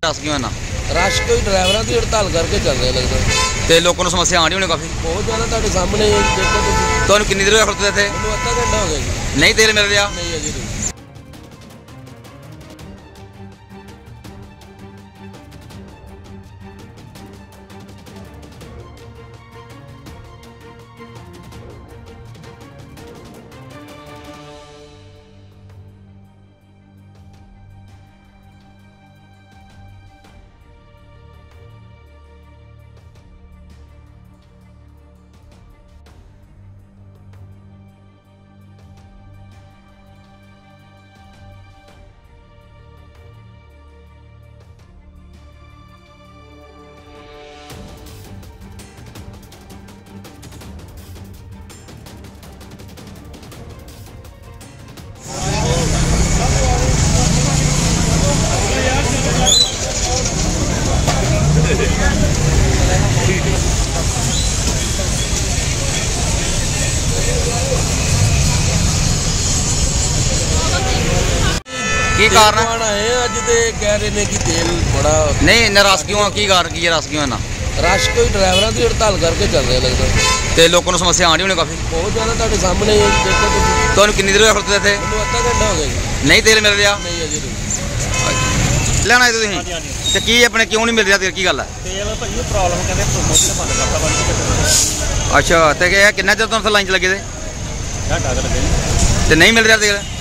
ਰਸ ਕਿਉਂ ਨਾ रश कोई ड्राइवरों की हड़ताल करके चल रहे लगता ਤੇ ਲੋਕਾਂ ਨੂੰ ਸਮੱਸਿਆ ਆਣੀ ਹੋਣੀ ਕਾਫੀ। बहुत ज़्यादा ਤੁਹਾਡੇ सामने देखो तुम ਤੁਹਾਨੂੰ ਕਿੰਨੀ ਦੇਰ ਹੋਈ ਖੜਤੇ ਇੱਥੇ? ਮੈਨੂੰ ਅੱਧਾ ਘੰਟਾ ਹੋ ਗਿਆ ਜੀ। ਨਹੀਂ ਤੇਲ ਮਿਲ ਰਿਹਾ? ਨਹੀਂ ਅਜੇ ਨਹੀਂ। ਕੀ ਕਾਰਨ ਹੈ? ਆਏ ਅੱਜ ਤੇ ਕਹਿ ਰਹੇ ਨੇ ਕਿ ਤੇਲ ਬੜਾ ਨਹੀਂ ਇੰਨਾ ਰਸ ਕਿਉਂ ਆ? ਕੀ ਕਾਰਨ ਕੀ ਹੈ ਰਸ ਕਿਉਂ ਨਾ? ਰਸ਼ ਕੋਈ ਡਰਾਈਵਰਾਂ ਦੀ ਹੜਤਾਲ ਕਰਕੇ ਚੱਲ ਰਿਹਾ ਲੱਗਦਾ ਤੇ ਲੋਕਾਂ ਨੂੰ ਸਮੱਸਿਆ ਆਣੀ ਹੋਣੀ ਕਾਫੀ। ਬਹੁਤ ਜ਼ਿਆਦਾ ਤੁਹਾਡੇ ਸਾਹਮਣੇ ਦੇਖੋ ਤੁਸੀਂ ਤੁਹਾਨੂੰ ਕਿੰਨੀ ਦੇਰ ਹੋਈ ਖੜਤੇ ਇੱਥੇ? ਮੈਨੂੰ ਅੱਧਾ ਘੰਟਾ ਹੋ ਗਿਆ ਜੀ। ਨਹੀਂ ਤੇਲ ਮਿਲ ਰਿਹਾ? ਨਹੀਂ ਅਜੇ ਨਹੀਂ। ਲੈਣਾ ਹੈ ਤੁਸੀਂ? ਤੇ ਕੀ ਆਪਣੇ ਕਿਉਂ ਨਹੀਂ ਮਿਲ ਰਿਹਾ ਤੇਲ? ਕੀ ਗੱਲ ਹੈ? ਤੇਲ ਭਾਈ ਪ੍ਰੋਬਲਮ ਕਹਿੰਦੇ ਪ੍ਰੋਮੋਸ਼ਨ ਬੰਦ ਕਰਤਾ ਬੰਦ। ਅੱਛਾ ਤੇ ਇਹ ਕਿੰਨਾ ਚਿਰ ਤੋਂ ਲਾਈਨ 'ਚ ਲੱਗੇ ਤੇ? ਘੰਟਾ ਤਾਂ ਲੱਗੇ ਤੇ ਨਹੀਂ ਮਿਲ ਰਿਹਾ ਤੇਲ?